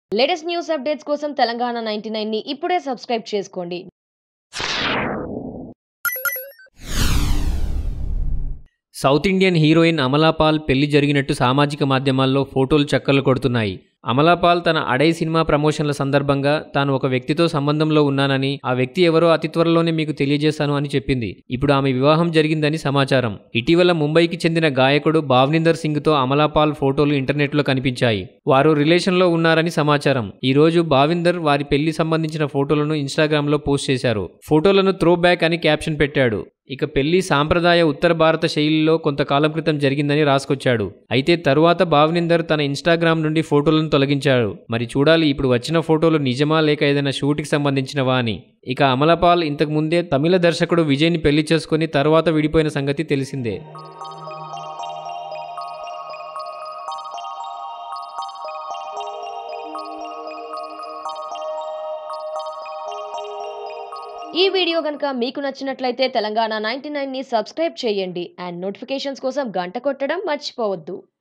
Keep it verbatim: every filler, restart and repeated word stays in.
Latest news updates కోసం Telangana ninety nine ని ఇప్పుడే సబ్స్క్రైబ్ చేసుకోండి. South Indian heroine Amala Paul పెళ్లి జరిగినట్టు సామాజిక మాధ్యమాల్లో ఫోటోలు చక్కర్లు కొడుతున్నాయి. అమలా పాల్ తన అడై సినిమా ప్రమోషన్ల సందర్భంగా తాను ఒక వ్యక్తితో సంబంధంలో ఉన్నానని, ఆ వ్యక్తి ఎవరో అతి త్వరలోనే మీకు తెలియజేశాను అని చెప్పింది. ఇప్పుడు ఆమె వివాహం జరిగిందని సమాచారం. ఇటీవల ముంబైకి చెందిన గాయకుడు భావ్నిందర్ సింగ్ తో అమలా పాల్ ఫోటోలు ఇంటర్నెట్లో కనిపించాయి. వారు రిలేషన్లో ఉన్నారని సమాచారం. ఈ రోజు భావిందర్ వారి పెళ్లి సంబంధించిన ఫోటోలను ఇన్స్టాగ్రామ్లో పోస్ట్ చేశారు. ఫోటోలను త్రో బ్యాక్ అని క్యాప్షన్ పెట్టాడు. ఇక పెళ్లి సాంప్రదాయ ఉత్తర భారత శైలిలో కొంతకాలం క్రితం జరిగిందని రాసుకొచ్చాడు. అయితే తరువాత భావ్నిందర్ తన ఇన్స్టాగ్రామ్ నుండి ఫోటోలను తొలగించాడు. మరి చూడాలి ఇప్పుడు వచ్చిన ఫోటోలు నిజమా లేక ఏదైనా షూట్కి సంబంధించినవా అని. ఇక అమలా పాల్ ఇంతకు ముందే తమిళ దర్శకుడు విజయ్ని పెళ్లి చేసుకుని తర్వాత విడిపోయిన సంగతి తెలిసిందే. ఈ వీడియో గనుక మీకు నచ్చినట్లయితే తెలంగాణ నైన్టీ నైన్ ని సబ్స్క్రైబ్ చేయండి అండ్ నోటిఫికేషన్స్ కోసం గంట కొట్టడం మర్చిపోవద్దు.